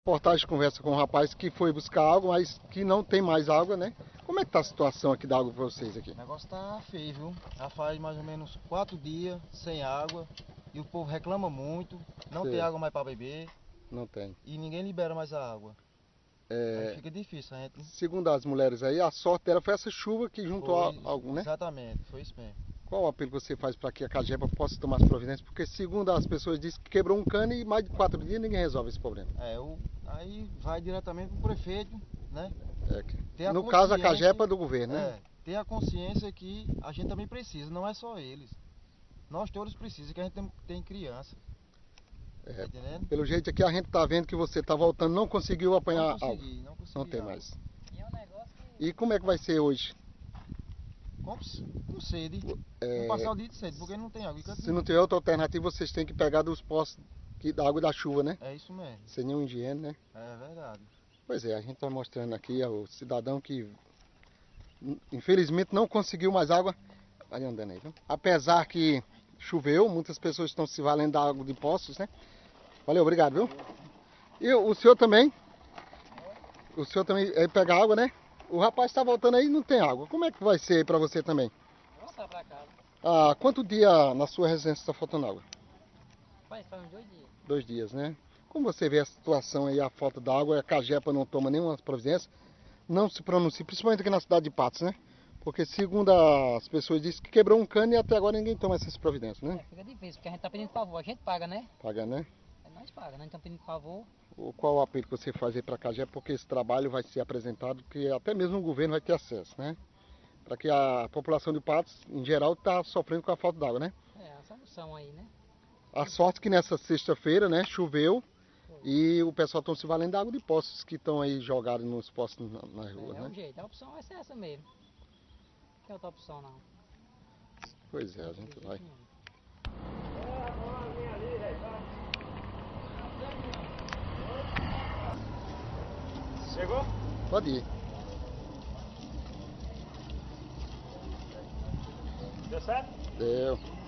Reportagem conversa com um rapaz que foi buscar água, mas que não tem mais água, né? Como é que tá a situação aqui da água para vocês aqui? O negócio tá feio, viu? Já faz mais ou menos 4 dias sem água e o povo reclama muito, não tem água mais para beber. Não tem. E ninguém libera mais a água. Aí fica difícil, a gente. Segundo as mulheres aí, a sorte dela foi essa chuva que juntou algo, né? Exatamente, foi isso mesmo. Qual o apelo que você faz para que a Cagepa possa tomar as providências? Porque segundo as pessoas dizem que quebrou um cano e mais de 4 dias ninguém resolve esse problema. Aí vai diretamente pro prefeito, né? No caso a Cagepa do governo, né? Ter a consciência que a gente também precisa, não é só eles. Nós todos precisamos, que a gente tem criança. Tá entendendo? Pelo jeito aqui a gente tá vendo que você tá voltando, não conseguiu apanhar água. Não consegui. Não tem água. mais. E como é que vai ser hoje? Com sede. Vou passar o dia de sede, porque não tem água. Se não tiver outra alternativa, vocês têm que pegar dos poços da água da chuva, né? É isso mesmo. Sem nenhum higiene, né? É verdade. Pois é, a gente tá mostrando aqui ao cidadão que infelizmente não conseguiu mais água. Vai andando aí, viu? Apesar que choveu, muitas pessoas estão se valendo da água de poços, né? Valeu, obrigado, viu? E o senhor também? O senhor também pega água, né? O rapaz está voltando aí e não tem água. Como é que vai ser aí para você também? Vou voltar para casa. Ah, quanto dia na sua residência está faltando água? Faz uns 2 dias. 2 dias, né? Como você vê a situação aí, a falta d'água, a Cagepa não toma nenhuma providência, não se pronuncia, principalmente aqui na cidade de Patos, né? Porque segundo as pessoas dizem que quebrou um cano e até agora ninguém toma essas providências, né? Fica difícil, porque a gente tá pedindo favor, a gente paga, né? Paga, né? Nós paga, nós estamos pedindo favor. Qual o apelo que você faz aí para a Cagepa? Porque esse trabalho vai ser apresentado, que até mesmo o governo vai ter acesso, né? Para que a população de Patos, em geral, está sofrendo com a falta d'água, né? A solução aí, né? A sorte que nessa sexta-feira, né, choveu e o pessoal está se valendo da água de poços que estão aí jogados nos poços nas ruas, né? É o jeito, a opção vai ser essa mesmo. Não tem outra opção não. Pois é, a gente vai. Chegou? Pode ir. Deu certo? Deu.